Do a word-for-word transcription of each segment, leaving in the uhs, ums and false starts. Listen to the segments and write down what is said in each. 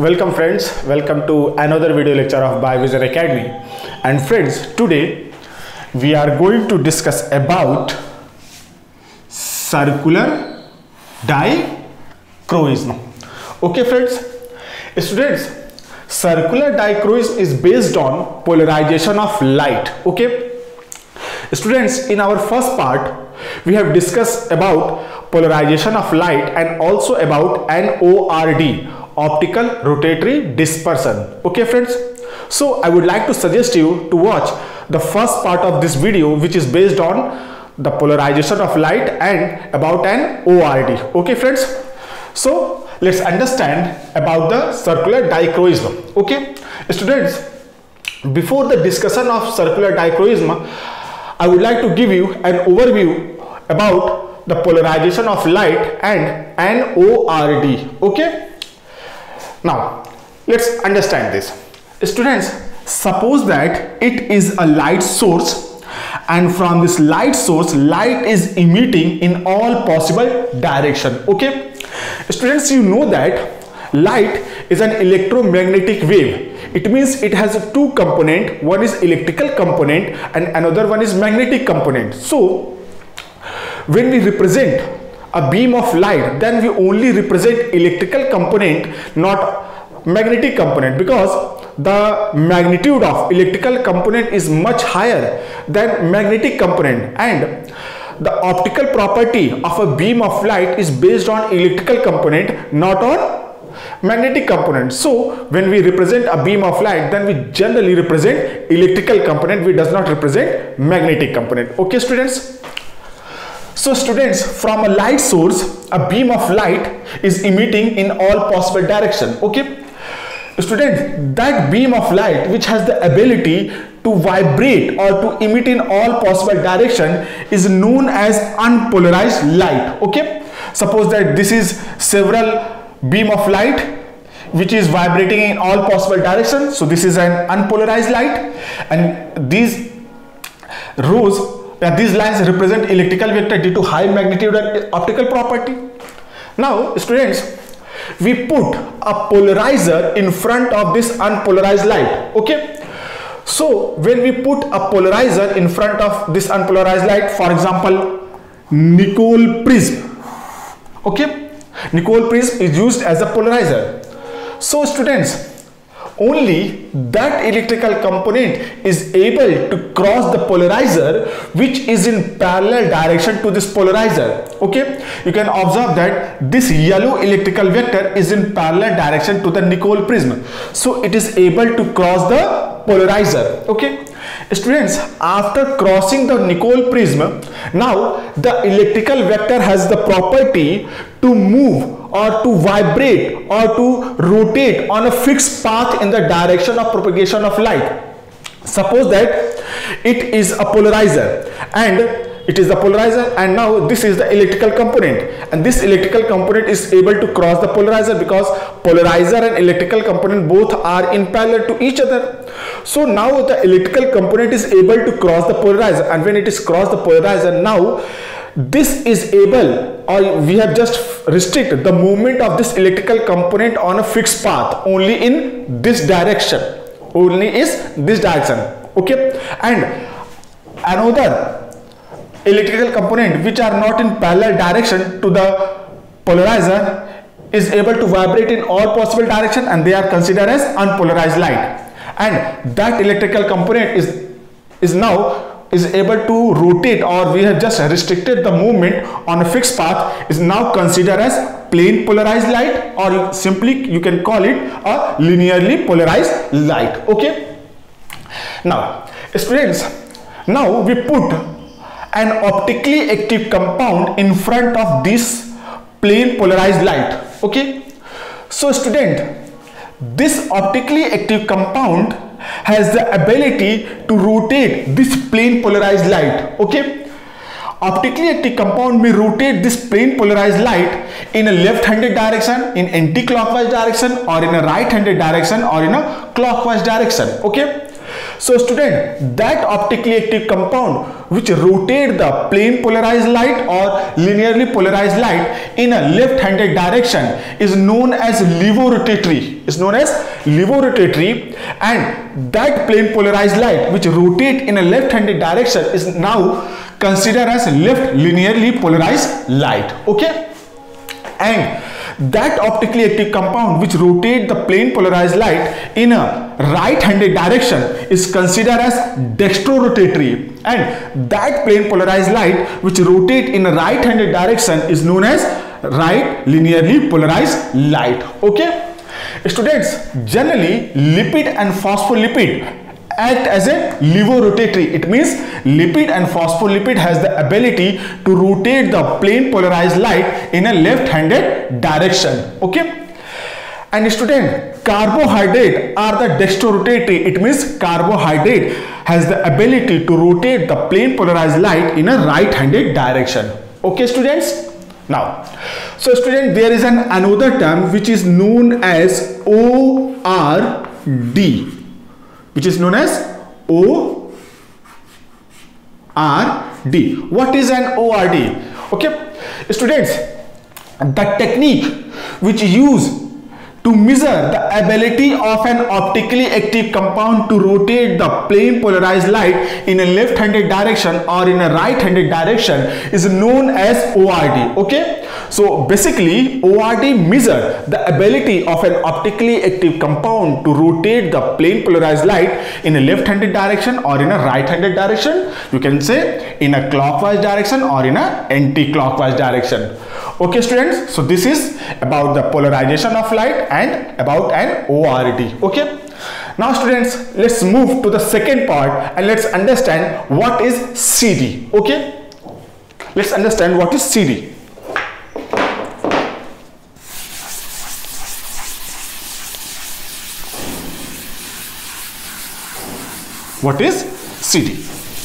Welcome friends, welcome to another video lecture of Biovision Academy. And friends, today we are going to discuss about circular dichroism. Okay friends, students, circular dichroism is based on polarization of light. Okay students, in our first part we have discussed about polarization of light and also about N O R D, optical rotatory dispersion. Okay friends, so I would like to suggest you to watch the first part of this video, which is based on the polarization of light and about N O R D. Okay friends, so let's understand about the circular dichroism. Okay students, before the discussion of circular dichroism, I would like to give you an overview about the polarization of light and N O R D. Okay, now let's understand this. Students, suppose that it is a light source, and from this light source light is emitting in all possible direction. Okay students, you know that light is an electromagnetic wave. It means it has two component, one is electrical component and another one is magnetic component. So when we represent a beam of light, then we only represent electrical component, not magnetic component, because the magnitude of electrical component is much higher than magnetic component, and the optical property of a beam of light is based on electrical component, not on magnetic component. So when we represent a beam of light, then we generally represent electrical component, we does not represent magnetic component. Okay students, so students, from a light source a beam of light is emitting in all possible direction. Okay students, that beam of light which has the ability to vibrate or to emit in all possible direction is known as unpolarized light. Okay, suppose that this is several beam of light which is vibrating in all possible directions, so this is an unpolarized light, and these rows, uh, these lines represent electrical vector due to high magnitude and optical property. Now students, we put a polarizer in front of this unpolarized light. Okay, so when we put a polarizer in front of this unpolarized light, for example Nicol prism, okay, Nicol prism is used as a polarizer. So students, only that electrical component is able to cross the polarizer which is in parallel direction to this polarizer. Okay, you can observe that this yellow electrical vector is in parallel direction to the Nicol prism, so it is able to cross the polarizer. Okay students, after crossing the Nicol prism, now the electrical vector has the property to move or to vibrate or to rotate on a fixed path in the direction of propagation of light. Suppose that it is a polarizer, and it is the polarizer, and now this is the electrical component, and this electrical component is able to cross the polarizer because polarizer and electrical component both are in parallel to each other. So now the electrical component is able to cross the polarizer, and when it is crossed the polarizer, now this is able, or we have just restricted the movement of this electrical component on a fixed path only in this direction, only is this direction. Okay, and another electrical component which are not in parallel direction to the polarizer is able to vibrate in all possible direction, and they are considered as unpolarized light, and that electrical component is is now is able to rotate, or we have just restricted the movement on a fixed path, is now considered as plane polarized light, or simply you can call it a linearly polarized light. Okay, now students, now we put an optically active compound in front of this plane polarized light. Okay, so student, this optically active compound has the ability to rotate this plane polarized light. Okay, optically active compound may rotate this plane polarized light in a left-handed direction, in anti-clockwise direction, or in a right-handed direction, or in a clockwise direction. Okay, So student, that optically active compound which rotate the plane polarized light or linearly polarized light in a left-handed direction is known as levorotatory. Is known as levorotatory, and that plane polarized light which rotate in a left-handed direction is now considered as left linearly polarized light. Okay, and that optically active compound which rotate the plane polarized light in a right-handed direction is considered as dextrorotatory, and that plane polarized light which rotate in a right-handed direction is known as right linearly polarized light. Okay, students, generally lipid and phospholipid act as a levorotatory. It means lipid and phospholipid has the ability to rotate the plane polarized light in a left-handed direction. Okay, and student, carbohydrate are the dextrorotatory. It means carbohydrate has the ability to rotate the plane polarized light in a right-handed direction. Okay students, now so student, there is an another term which is known as O R D, which is known as O R D. What is an O R D? Okay, students, the technique which use to measure the ability of an optically active compound to rotate the plane polarized light in a left-handed direction or in a right-handed direction is known as O R D. Okay, so basically O R D measure the ability of an optically active compound to rotate the plane polarized light in a left-handed direction or in a right-handed direction. You can say in a clockwise direction or in a anti-clockwise direction. Okay students, so this is about the polarization of light and about an O R D. Okay, now students, let's move to the second part and let's understand what is C D. Okay, let's understand what is C D. What is C D?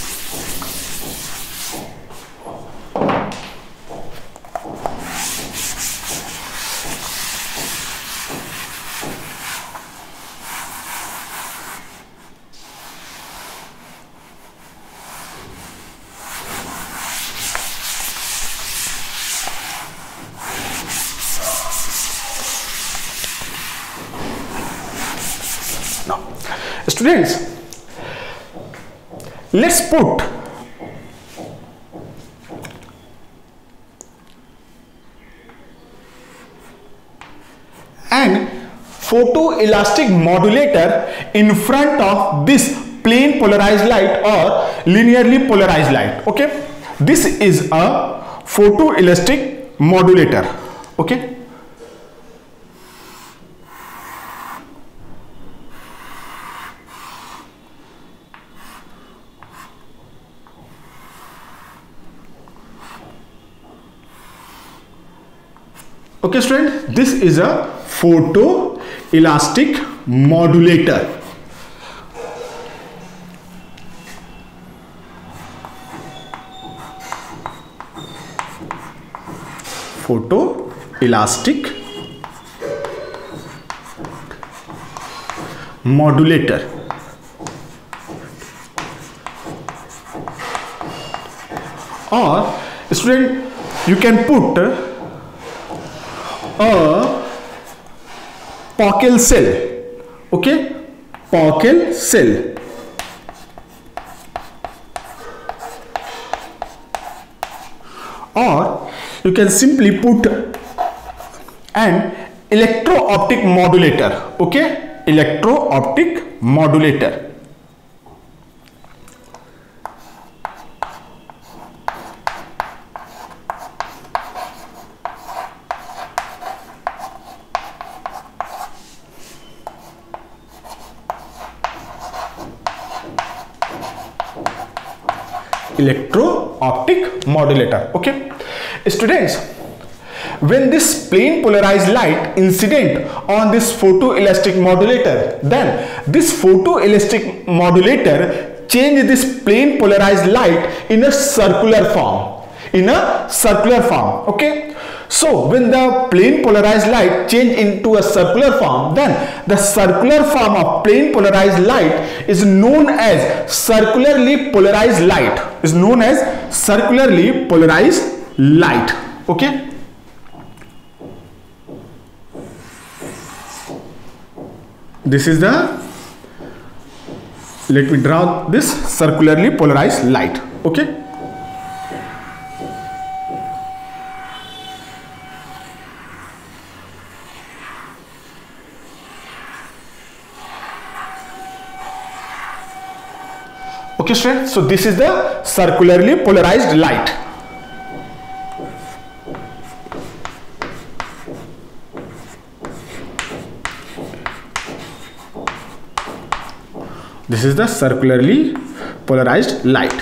Now, students, let's put an photoelastic modulator in front of this plane polarized light or linearly polarized light. Okay, this is a photoelastic modulator. Okay, Okay student, this is a photoelastic modulator. Photoelastic modulator. Or student, you can put a Pockels cell. Okay, Pockels cell. Or you can simply put an electro-optic modulator. Okay, electro-optic modulator. Electro-optic modulator. Okay, students, when this plane polarized light incident on this photoelastic modulator, then this photoelastic modulator change this plane polarized light in a circular form. In a circular form. Okay, So when the plane polarized light change into a circular form, then the circular form of plane polarized light is known as circularly polarized light. Is known as circularly polarized light. Okay. This is the, let me draw this circularly polarized light. Okay. Okay, students, so this is the circularly polarized light. This is the circularly polarized light.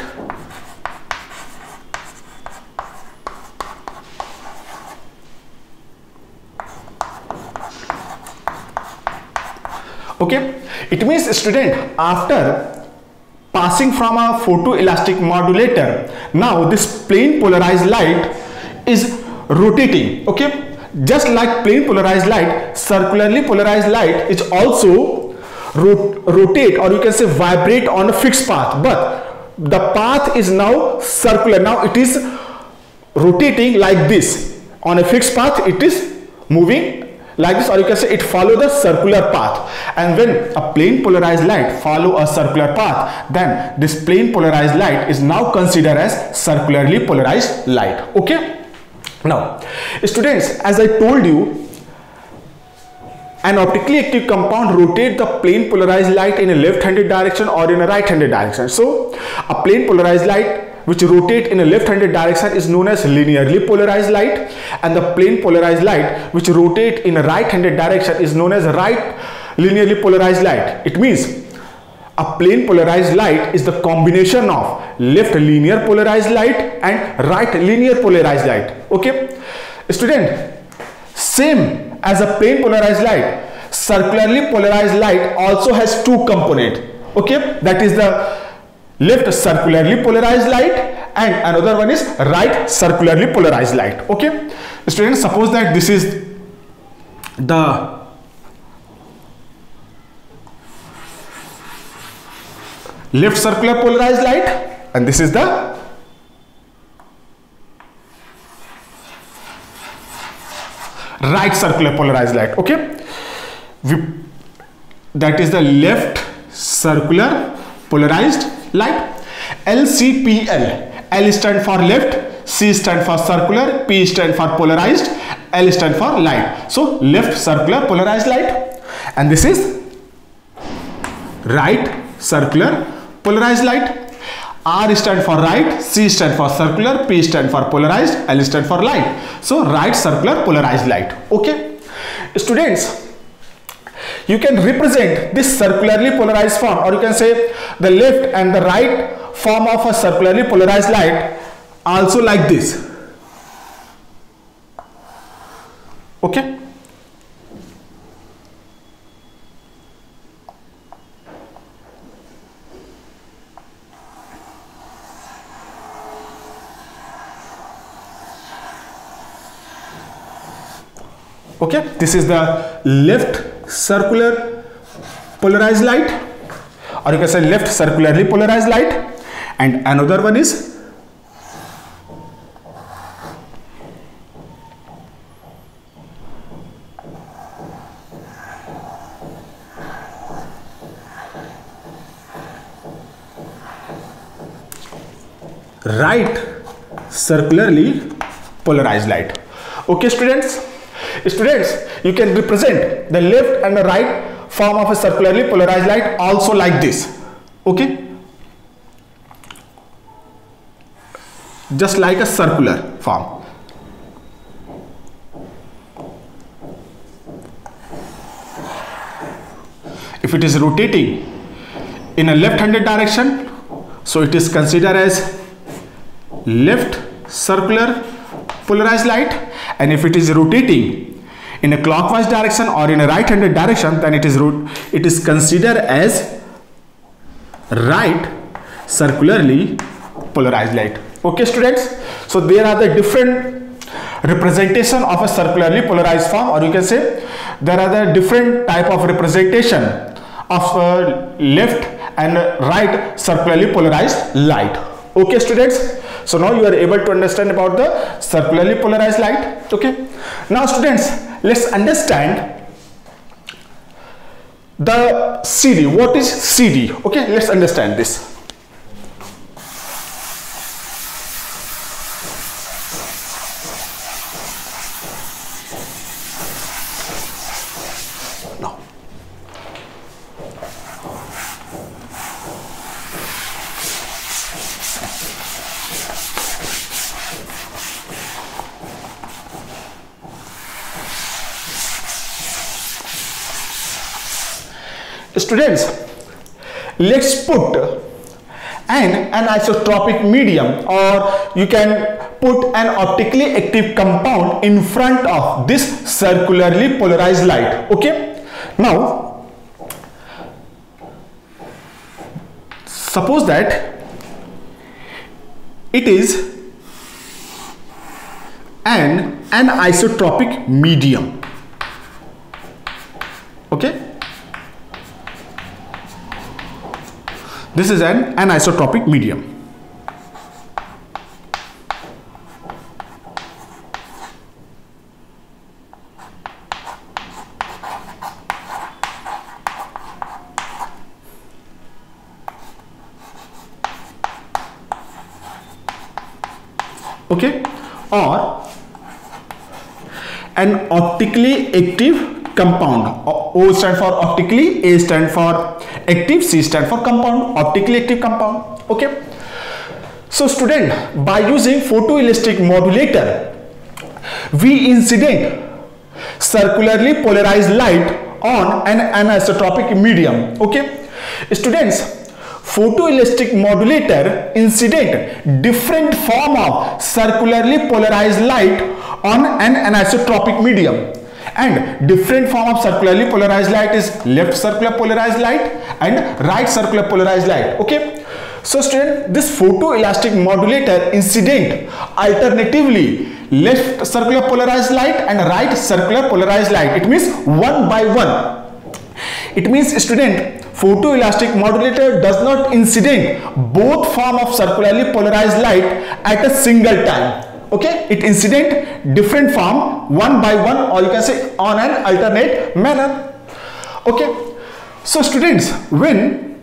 Okay, it means, student, after passing from a photoelastic modulator, now this plane polarized light is rotating. Okay, just like plane polarized light, circularly polarized light is also rot rotate, or you can say vibrate on a fixed path, but the path is now circular. Now it is rotating like this. On a fixed path it is moving like this, or you can say it follow the circular path. And when a plane polarized light follow a circular path, then this plane polarized light is now considered as circularly polarized light. Okay, now students, as I told you, an optically active compound rotate the plane polarized light in a left-handed direction or in a right-handed direction. So a plane polarized light which rotate in a left-handed direction is known as linearly polarized light, and the plane polarized light which rotate in a right-handed direction is known as right linearly polarized light. It means a plane polarized light is the combination of left linear polarized light and right linear polarized light. Okay, student, same as a plane polarized light, circularly polarized light also has two components. Okay, that is the left circularly polarized light and another one is right circularly polarized light. Okay, students, suppose that this is the left circular polarized light and this is the right circular polarized light. Okay, we, that is the left circular polarized light. L C P L. L stand for left, C stand for circular, P stand for polarized, L stand for light. So left circular polarized light, and this is right circular polarized light. R stand for right, C stand for circular, P stand for polarized, L stand for light. So right circular polarized light. Okay, students, you can represent this circularly polarized form, or you can say the left and the right form of a circularly polarized light also like this. Okay, okay, this is the left circular polarized light, or you can say left circularly polarized light, and another one is right circularly polarized light. Okay, students, students, you can represent the left and the right form of a circularly polarized light also like this. Okay, just like a circular form. If it is rotating in a left-handed direction, so it is considered as left circular polarized light, and if it is rotating in a clockwise direction or in a right-handed direction, then it is it is considered as right circularly polarized light. Okay, students, so there are the different representation of a circularly polarized form, or you can say there are the different type of representation of uh, left and right circularly polarized light. Okay students, so now you are able to understand about the circularly polarized light. Okay, now students, let's understand the C D. What is C D? Okay, let's understand this. Now, students, let's put an anisotropic medium, or you can put an optically active compound in front of this circularly polarized light. Okay, now suppose that it is an anisotropic medium. Okay, this is an anisotropic medium. Okay, or an optically active compound. O stand for optically, A stand for active, C stand for compound, optically active compound. Okay, so student, by using photoelastic modulator, we incident circularly polarized light on an anisotropic medium. Okay, students, photoelastic modulator incident different form of circularly polarized light on an anisotropic medium, and different form of circularly polarized light is left circular polarized light and right circular polarized light. Okay, so student, this photoelastic modulator incident alternatively left circular polarized light and right circular polarized light. It means one by one. It means student, photoelastic modulator does not incident both form of circularly polarized light at a single time. Okay, it incident different form one by one, or you can say on an alternate manner. Okay, so students, when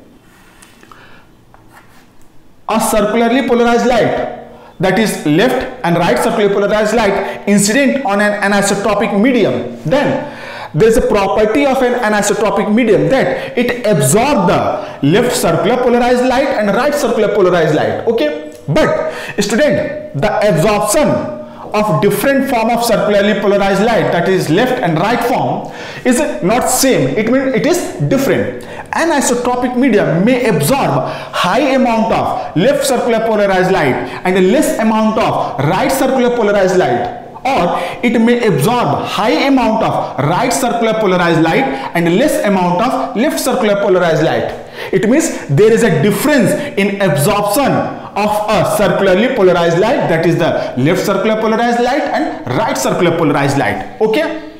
a circularly polarized light, that is left and right circularly polarized light, incident on an anisotropic medium, then there is a property of an anisotropic medium that it absorbs the left circular polarized light and right circular polarized light. Okay, but student, the absorption of different form of circularly polarized light, that is left and right form, is not same. It means it is different. Anisotropic medium may absorb high amount of left circular polarized light and less amount of right circular polarized light, or it may absorb high amount of right circular polarized light and less amount of left circular polarized light. It means there is a difference in absorption of a circularly polarized light, that is the left circular polarized light and right circular polarized light. Okay,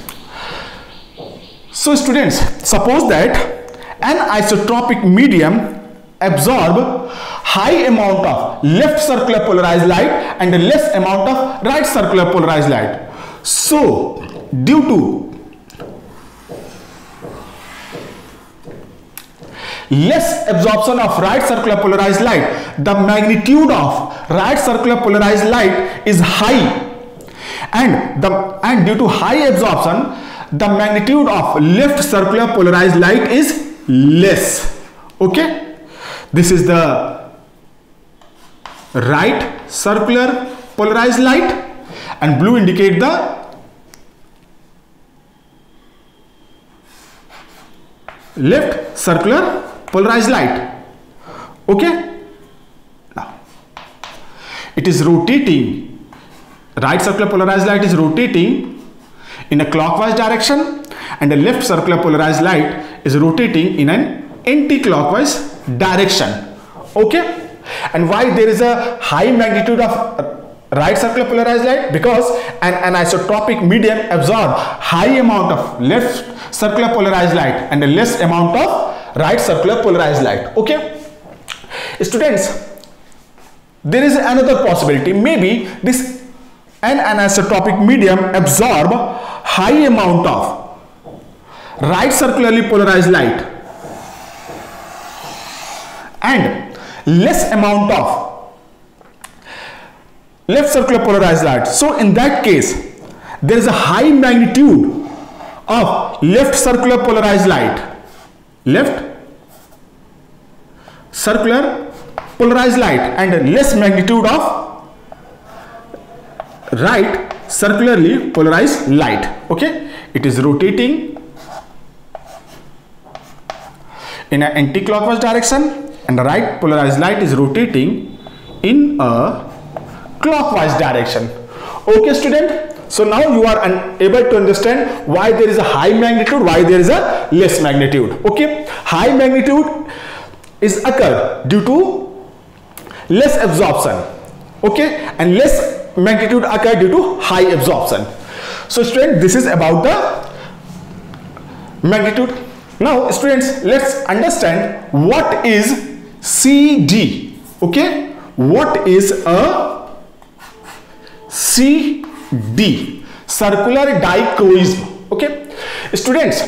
so students, suppose that an isotropic medium absorb high amount of left circular polarized light and less amount of right circular polarized light. So due to less absorption of right circular polarized light, the magnitude of right circular polarized light is high, and the and due to high absorption, the magnitude of left circular polarized light is less. Okay, this is the right circular polarized light, and blue indicate the left circular polarized light. Okay, now it is rotating. Right circular polarized light is rotating in a clockwise direction, and the left circular polarized light is rotating in an anti-clockwise direction. Okay, and why there is a high magnitude of right circular polarized light? Because an anisotropic medium absorb high amount of left circular polarized light and a less amount of right circular polarized light. Okay, students, there is another possibility. Maybe this an anisotropic medium absorb high amount of right circularly polarized light and less amount of left circular polarized light. So in that case, there is a high magnitude of left circular polarized light, left circular polarized light, and less magnitude of right circularly polarized light. Okay, it is rotating in an anti-clockwise direction, and the right polarized light is rotating in a clockwise direction. Okay, student, so now you are able to understand why there is a high magnitude, why there is a less magnitude. Okay, high magnitude is occur due to less absorption, okay, and less magnitude occur due to high absorption. So student, this is about the magnitude. Now students, let's understand what is C D. Okay, what is a C D? Circular dichroism. Okay, students,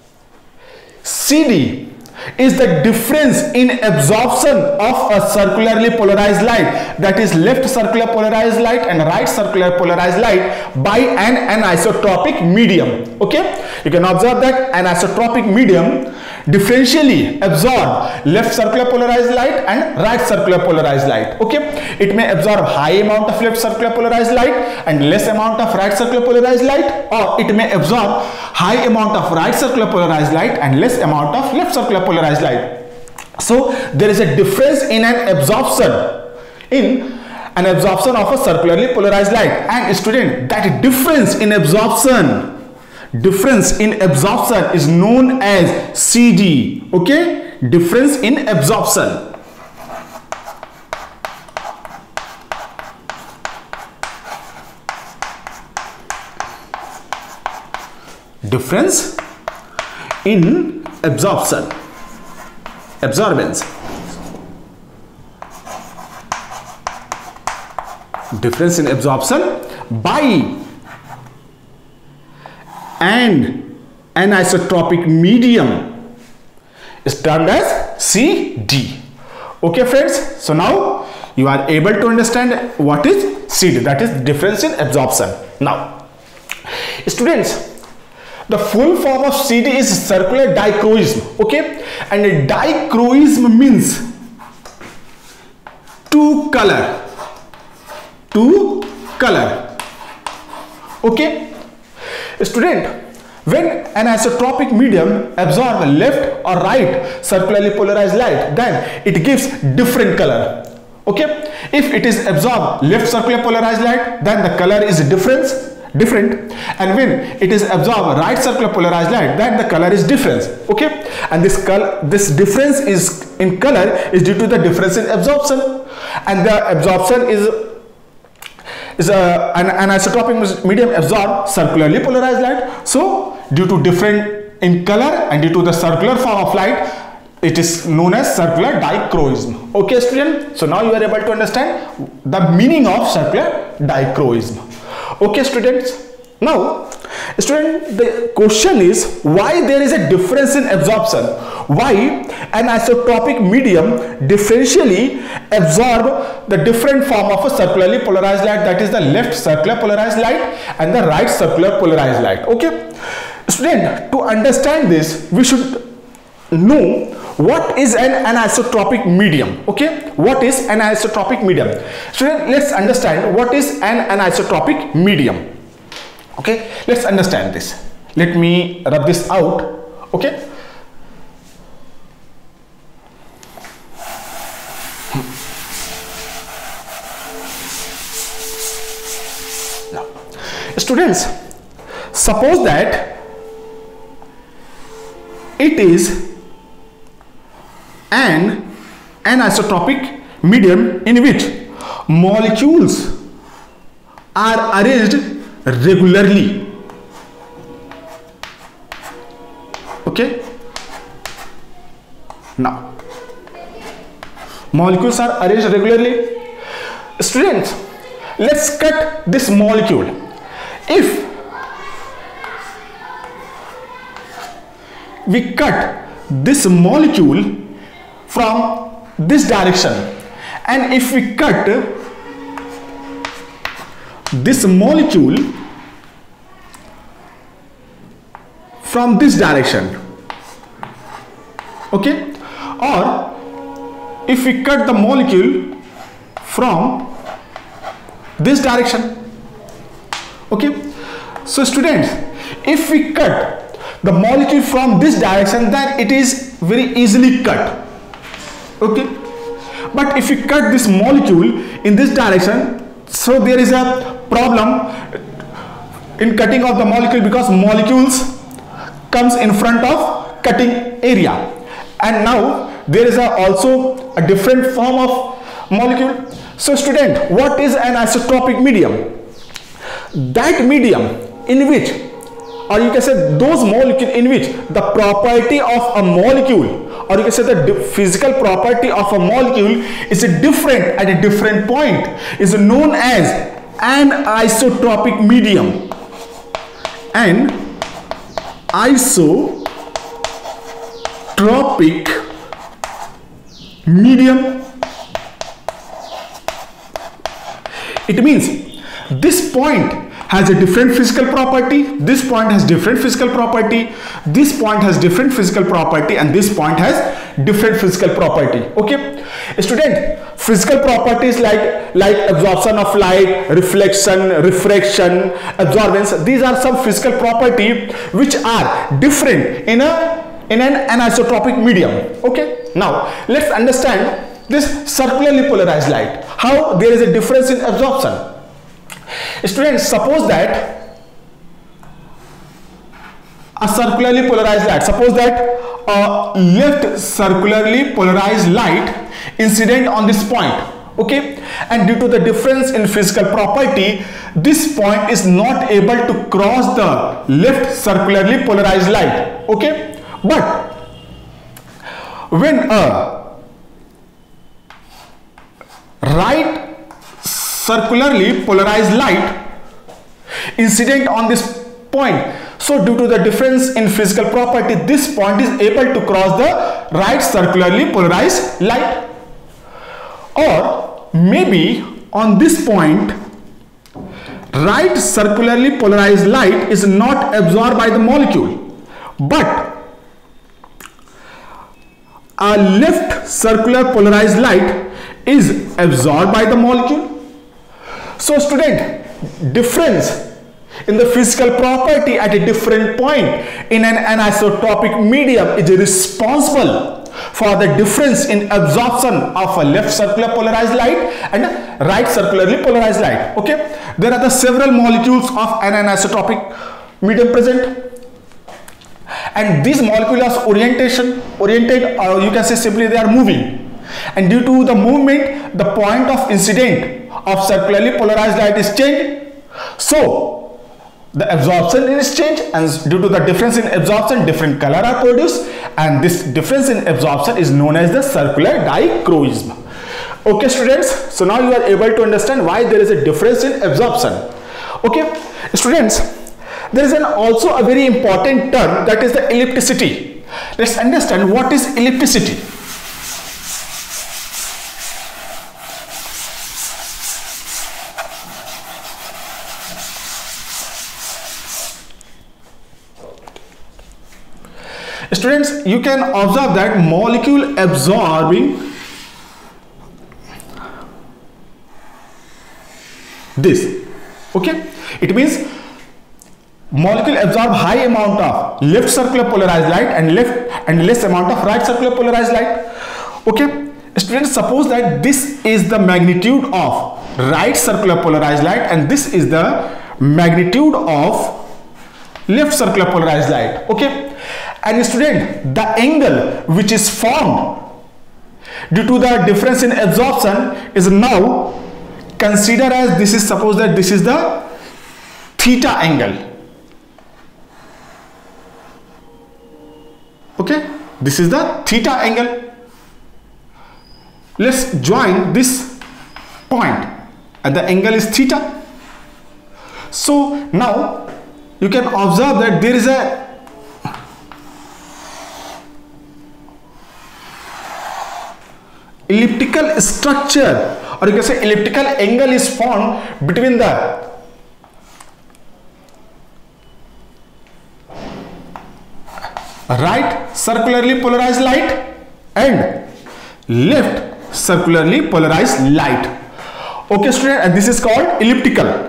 C D is the difference in absorption of a circularly polarized light, that is left circular polarized light and right circular polarized light, by an anisotropic medium. Okay, you can observe that anisotropic medium differentially absorb left circular polarized light and right circular polarized light. Okay, it may absorb high amount of left circular polarized light and less amount of right circular polarized light, or it may absorb high amount of right circular polarized light and less amount of left circular polarized light. So there is a difference in an absorption in an absorption of a circularly polarized light, and student, that difference in absorption difference in absorption is known as C D. Okay, difference in absorption. Difference in absorption, absorbance, difference in absorption by and anisotropic medium is termed as C D. Okay friends, so now you are able to understand what is C D, that is difference in absorption. Now students, the full form of C D is circular dichroism. Okay, and dichroism means two color, two color. Okay, student, when an anisotropic medium absorbs left or right circularly polarized light, then it gives different color. Okay, if it is absorbed left circular polarized light, then the color is different, different, and when it is absorbed right circular polarized light, then the color is different. Okay, and this color, this difference is in color is due to the difference in absorption, and the absorption is is a, an anisotropic medium absorb circularly polarized light. So due to different in color and due to the circular form of light, it is known as circular dichroism. Okay student, so now you are able to understand the meaning of circular dichroism. Okay students, now student, the question is why there is a difference in absorption, why an isotropic medium differentially absorb the different form of a circularly polarized light, that is the left circular polarized light and the right circular polarized light. Okay student, to understand this we should know what is an anisotropic medium. Okay, what is an anisotropic medium? Student, let's understand what is an anisotropic medium. Okay, let's understand this. Let me rub this out. Okay, now students, suppose that it is an anisotropic medium in which molecules are arranged regularly. Okay, now molecules are arranged regularly. Students, let's cut this molecule. If we cut this molecule from this direction, and if we cut this molecule from this direction, okay, or if we cut the molecule from this direction, okay. So students, if we cut the molecule from this direction, then it is very easily cut, okay. But if we cut this molecule in this direction, so there is a problem in cutting of the molecule, because molecules comes in front of cutting area, and now there is a also a different form of molecule. So student, what is an isotropic medium? That medium in which, or you can say those molecules in which the property of a molecule, or you can say the physical property of a molecule is different at a different point, is known as an isotropic medium. An isotropic medium. It means this point has a different physical property, this point has different physical property, this point has different physical property, and this point has different physical property. Okay, student, physical properties like like absorption of light, reflection, refraction, absorbance, these are some physical property which are different in a in an anisotropic medium. Okay, now let's understand this circularly polarized light, how there is a difference in absorption. Students, suppose that a circularly polarized light, suppose that a left circularly polarized light incident on this point, okay, and due to the difference in physical property, this point is not able to cross the left circularly polarized light, okay. But when a right circularly polarized light incident on this point, so due to the difference in physical property, this point is able to cross the right circularly polarized light. Or maybe on this point, right circularly polarized light is not absorbed by the molecule, but a left circular polarized light is absorbed by the molecule. So student, difference in the physical property at a different point in an anisotropic medium is responsible for the difference in absorption of a left circular polarized light and a right circularly polarized light. Okay, there are the several molecules of an anisotropic medium present, and these molecules are orientation oriented, or you can say simply they are moving, and due to the movement, the point of incident of circularly polarized light is changed. So the absorption is changed, and due to the difference in absorption, different color are produced, and this difference in absorption is known as the circular dichroism. Okay students, so now you are able to understand why there is a difference in absorption. Okay students, there is an also a very important term, that is the ellipticity. Let's understand what is ellipticity. Students, you can observe that molecule absorbing this, okay, it means molecule absorb high amount of left circular polarized light and left and less amount of right circular polarized light. Okay students, suppose that this is the magnitude of right circular polarized light and this is the magnitude of left circular polarized light. Okay, and student, the angle which is formed due to the difference in absorption is now consider as this is, suppose that this is the theta angle. Okay, this is the theta angle. Let's join this point and the angle is theta. So now you can observe that there is a elliptical structure, or you can say elliptical angle is formed between the right circularly polarized light and left circularly polarized light. Okay student, and this is called elliptical.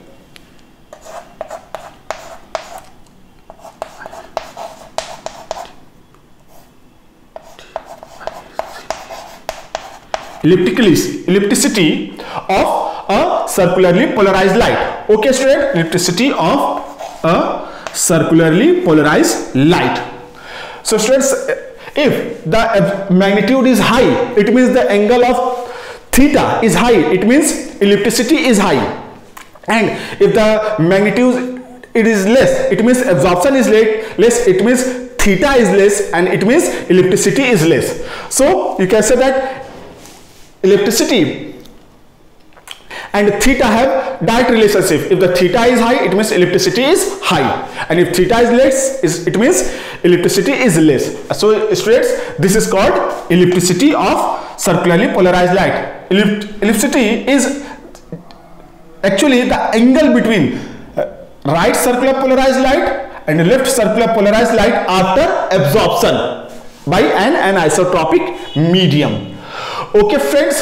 Ellipticity of a circularly polarized light. Okay student, ellipticity of a circularly polarized light. So students, if the magnitude is high, it means the angle of theta is high, it means ellipticity is high. And if the magnitude it is less, it means absorption is less, it means theta is less, and it means ellipticity is less. So you can say that ellipticity and theta have direct relationship. If the theta is high, it means ellipticity is high, and if theta is less, it means ellipticity is less. So students, this is called ellipticity of circularly polarized light. Ellipticity is actually the angle between right circular polarized light and left circular polarized light after absorption by an anisotropic medium. Okay friends,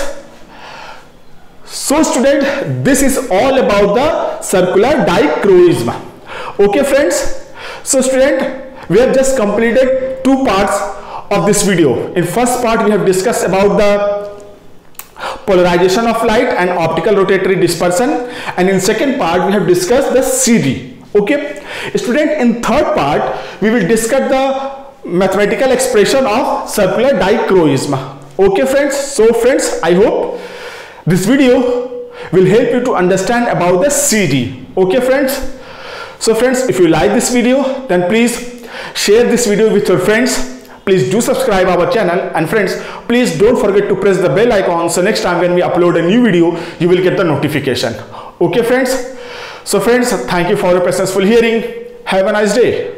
so student, this is all about the circular dichroism. Okay friends, so student, we have just completed two parts of this video. In first part we have discussed about the polarization of light and optical rotatory dispersion, and in second part we have discussed the C D. Okay student, in third part we will discuss the mathematical expression of circular dichroism. Okay friends, so friends, I hope this video will help you to understand about the C D. Okay friends, so friends, if you like this video, then please share this video with your friends. Please do subscribe our channel, and friends, please don't forget to press the bell icon, so next time when we upload a new video you will get the notification. Okay friends, so friends, thank you for your patience for hearing. Have a nice day.